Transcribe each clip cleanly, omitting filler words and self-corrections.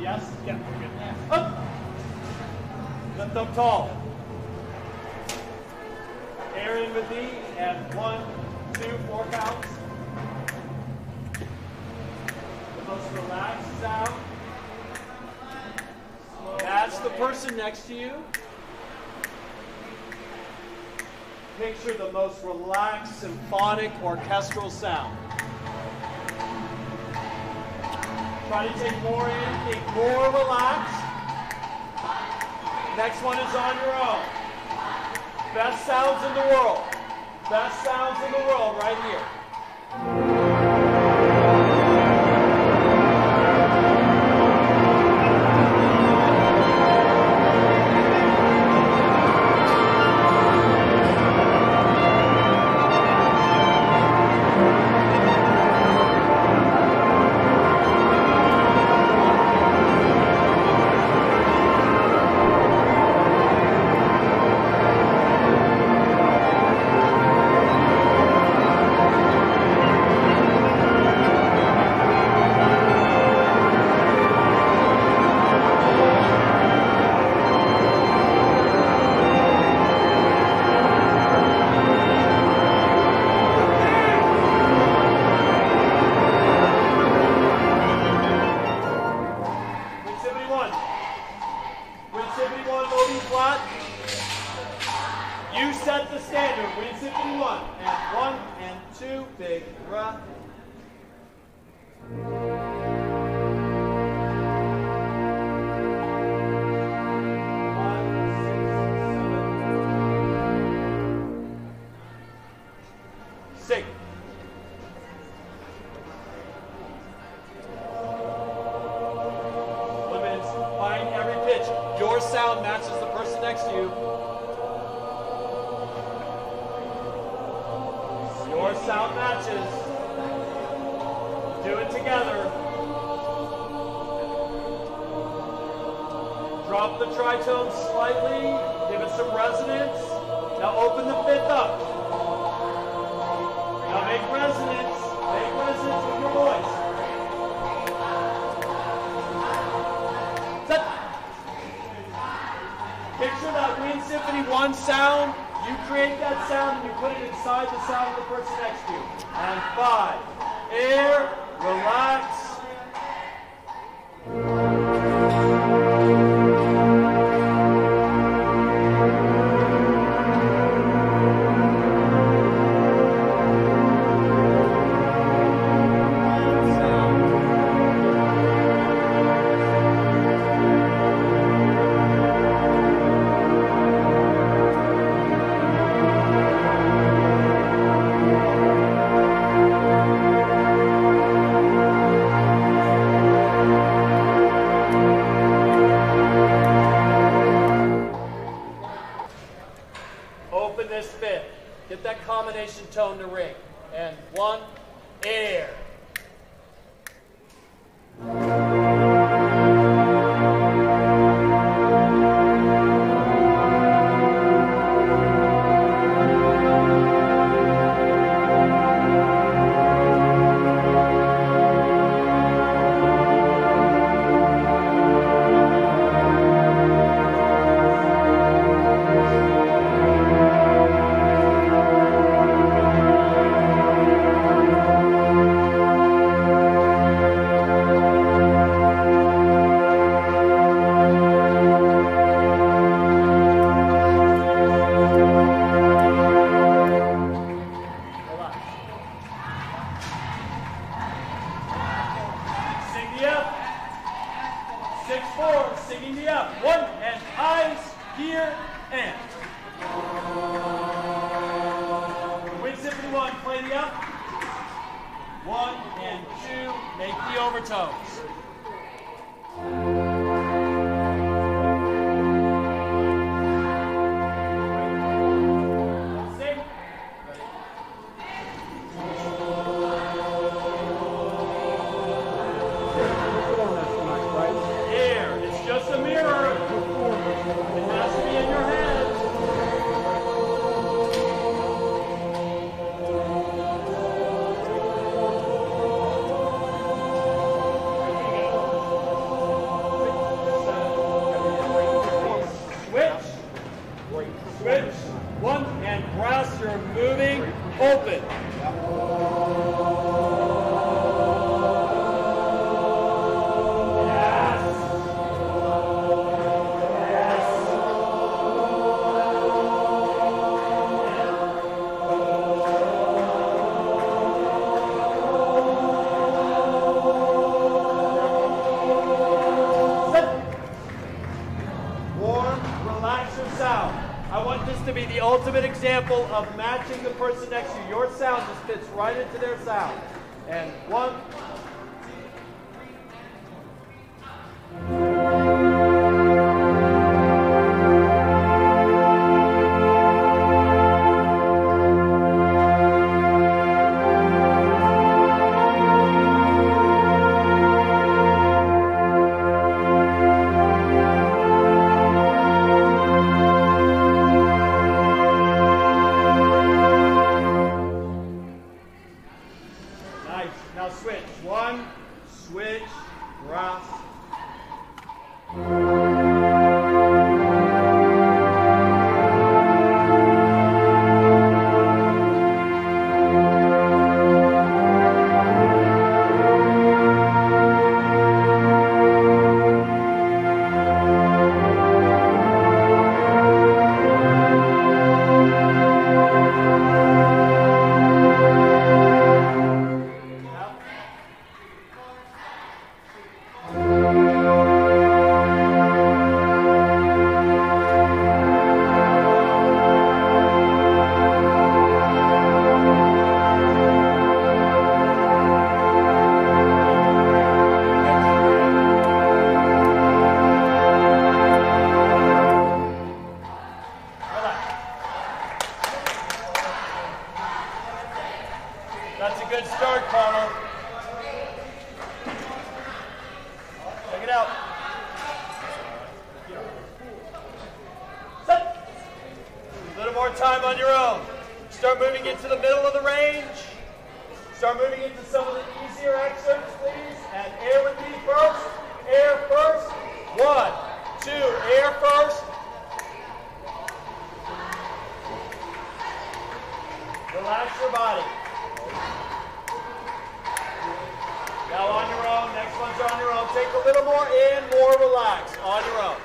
Yes? Yeah, we're good. Up. Lift up tall. Air in with knee, and 1, 2, 4 counts. The most relaxed sound. That's the person next to you. Picture the most relaxed symphonic orchestral sound. Try to take more in, think more relaxed. Next one is on your own. Best sounds in the world. Best sounds in the world right here. Your sound matches the person next to you. Your sound matches. Do it together. Drop the tritone slightly. Give it some resonance. Now open the fifth up. Now make resonance. Make resonance with your voice. Picture that Wind Symphony 1 sound. You create that sound and you put it inside the sound of the person next to you. And 5. Air, relax. Open this fifth. Get that combination tone to ring. And 1, air. Singing the F. 1 and eyes, here, and. Wind Symphony 1, play the F. 1 and 2, make the overtones. open. To be the ultimate example of matching the person next to you. Your sound just fits right into their sound. And 1, 1, switch, brass. That's a good start, Connor. Check it out. Set. A little more time on your own. Start moving into the middle of the range. Start moving into some of the easier excerpts, please. And air with me first. Air first. 1, 2, air first. Relax your body. Now on your own, next one's on your own. Take a little more in, more relax, on your own.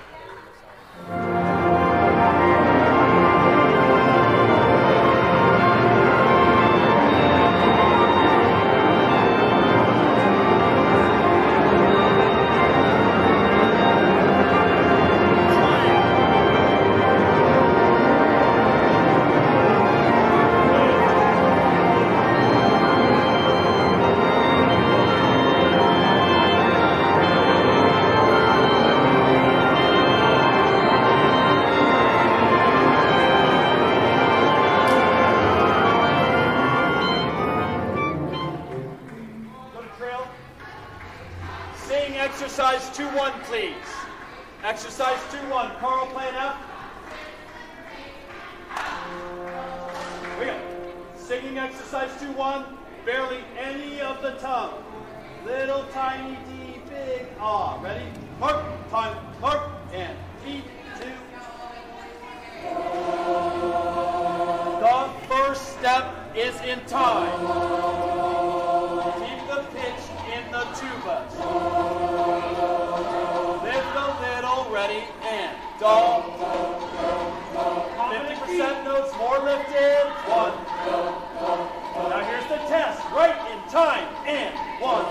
Sing exercise 2-1, please. Exercise 2-1. Carl, plan F. Here we go. Singing exercise 2-1. Barely any of the tongue. Little tiny D, big ah. Ready? Mark, time, mark, and 3, 2. The first step is in time. Keep the pitch in the tubas. Lift a little, ready, and do. 50% notes, more lifted. 1. Now here's the test. Right in time, and 1.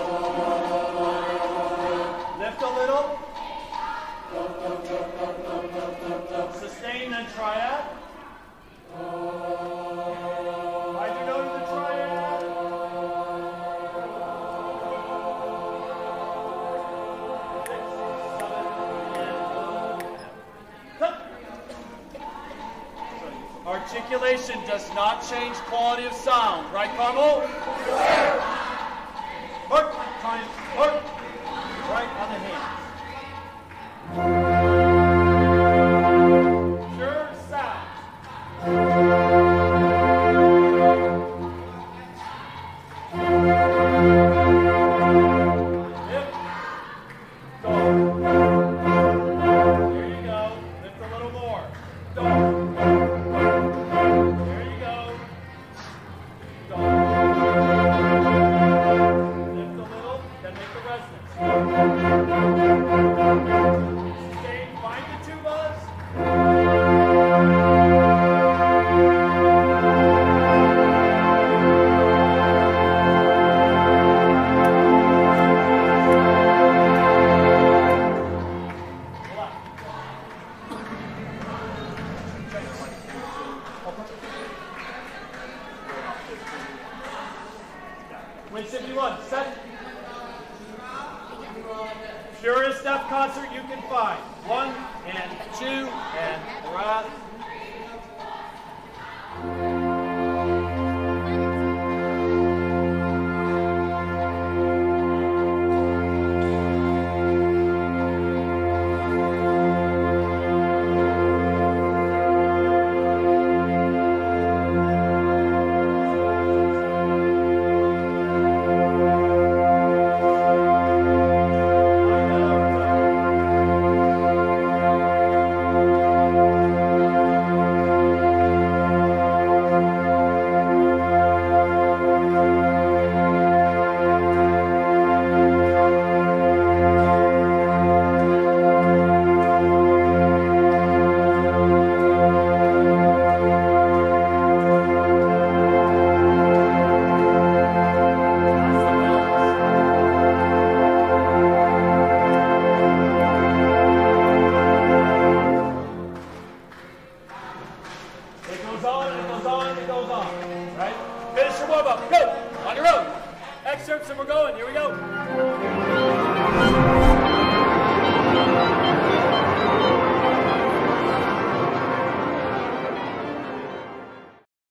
Lift a little. Sustain and triad. I do go to the triad. Articulation does not change quality of sound, right, Carmel? Mark, time, mark. Right on the hands. Sure sound. Lift. Go. There you go. Lift a little more. Go. There you go. Sustain, find the tubas. Win 71, set. Purest deaf concert you can find. 1 and 2 and breath.